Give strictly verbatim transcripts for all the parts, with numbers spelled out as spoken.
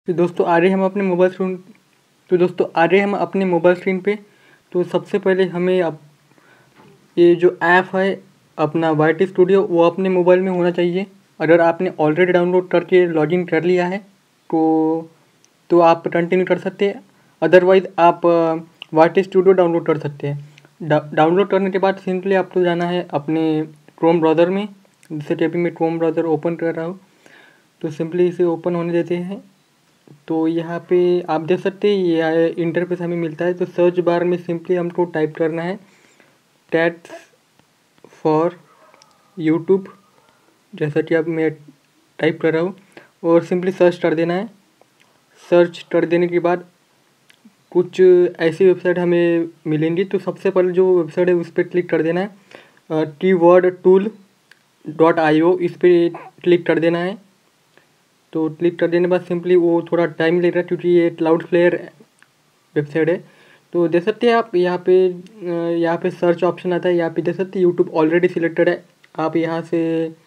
तो दोस्तों आ रहे हम अपने मोबाइल स्क्रीन तो दोस्तों आ रहे हम अपने मोबाइल स्क्रीन पे। तो सबसे पहले हमें अब ये जो ऐप है अपना वाई टी स्टूडियो वो अपने मोबाइल में होना चाहिए। अगर आपने ऑलरेडी डाउनलोड करके लॉगिन कर लिया है तो तो आप कंटिन्यू कर सकते हैं, अदरवाइज़ आप वाई टी स्टूडियो डाउनलोड कर सकते हैं। डा, डाउनलोड करने के बाद सिंपली आपको जाना है अपने क्रोम ब्राउज़र में। जैसे कि अभी मैं क्रोम ब्राउज़र ओपन कर रहा हूँ तो सिंपली इसे ओपन होने देते हैं। तो यहाँ पे आप देख सकते हैं ये इंटरफेस हमें मिलता है। तो सर्च बार में सिंपली हमको टाइप करना है टैट्स फॉर यूट्यूब, जैसा कि अब मैं टाइप कर रहा हूँ, और सिंपली सर्च कर देना है। सर्च कर देने के बाद कुछ ऐसी वेबसाइट हमें मिलेंगी। तो सबसे पहले जो वेबसाइट है उस पर क्लिक कर देना है, T word tool dot I O, इस पर क्लिक कर देना है। तो क्लिक कर देने के बाद सिंपली वो थोड़ा टाइम ले रहा है क्योंकि ये क्लाउडफ्लेयर वेबसाइट है। तो देख सकते हैं आप यहाँ पे यहाँ पे सर्च ऑप्शन आता है, यहाँ पे देख सकते हैं यूट्यूब ऑलरेडी सिलेक्टेड है। आप यहाँ से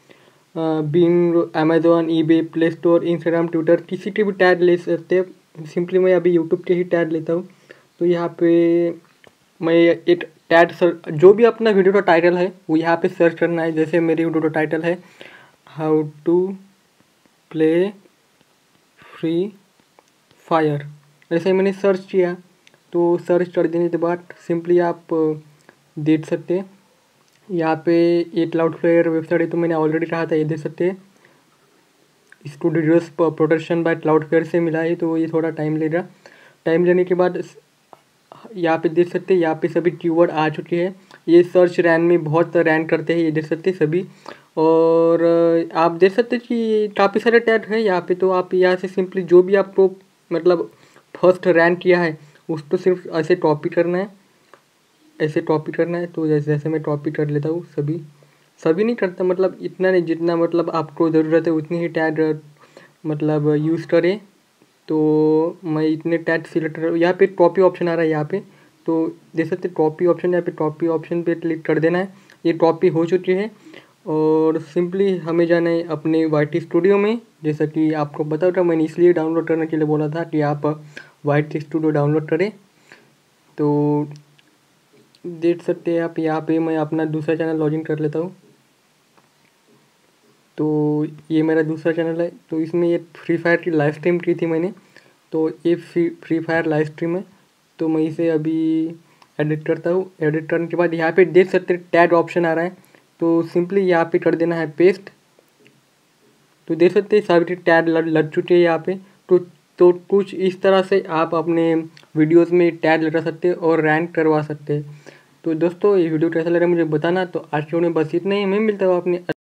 Bing, Amazon, eBay, Play Store, Instagram, Twitter किसी के भी टैग ले सकते हैं। सिंपली मैं अभी यूट्यूब के ही टैग लेता हूँ। तो यहाँ पे मैं एक टैग सर जो भी अपना वीडियो का टाइटल है वो यहाँ पे सर्च करना है। जैसे मेरी वीडियो का टाइटल है how to play Free Fire, ऐसे मैंने सर्च किया। तो सर्च कर देने के बाद सिंपली आप देख सकते हैं यहाँ पे ये क्लाउडफ्लेयर वेबसाइट है। तो मैंने ऑलरेडी कहा था, ये देख सकते हैं इसको डिटेल्स प्रोटेक्शन बाय क्लाउडफ्लेयर से मिला है। तो ये थोड़ा टाइम लेगा। टाइम लेने के बाद यहाँ पे देख सकते हैं यहाँ पे सभी कीवर्ड आ चुके हैं। ये सर्च रैंक में बहुत रैंक करते हैं, ये देख सकते हैं सभी। और आप देख सकते हैं कि काफ़ी सारे टैग हैं यहाँ पे। तो आप यहाँ से सिंपली जो भी आपको मतलब फर्स्ट रैंक किया है उसको सिर्फ ऐसे कॉपी करना है, ऐसे कॉपी करना है। तो जैसे जैसे मैं कॉपी कर लेता हूँ, सभी सभी नहीं करता, मतलब इतना नहीं, जितना मतलब आपको ज़रूरत है उतनी ही टैग मतलब यूज़ करें। तो मैं इतने टैग सिलेक्ट कर, यहाँ पे कॉपी ऑप्शन आ रहा है यहाँ पे। तो देख सकते कॉपी ऑप्शन, यहाँ पे कॉपी ऑप्शन पे क्लिक कर देना है। ये कॉपी हो चुकी है और सिंपली हमें जाना है अपने वाई टी स्टूडियो में। जैसा कि आपको पता था, मैंने इसलिए डाउनलोड करने के लिए बोला था कि आप वाई टी स्टूडियो डाउनलोड करें। तो देख सकते हैं आप यहाँ पे मैं अपना दूसरा चैनल लॉगिन कर लेता हूँ। तो ये मेरा दूसरा चैनल है। तो इसमें ये फ्री फायर की लाइव स्ट्रीम की थी मैंने। तो ये free Free Fire live stream है। तो मैं इसे अभी एडिट करता हूँ। एडिट करने के बाद यहाँ पे देख सकते हैं टैग ऑप्शन आ रहा है। तो सिंपली यहाँ पे कर देना है पेस्ट। तो देख सकते हैं सारे टैग लग लग चुके हैं यहाँ पे। तो तो कुछ इस तरह से आप अपने वीडियोस में टैग लगा सकते हैं और रैंक करवा सकते हैं। तो दोस्तों ये वीडियो कैसा लगा मुझे बताना। तो आज के वीडियो में बस इतना ही, मैं मिलता हूँ अपने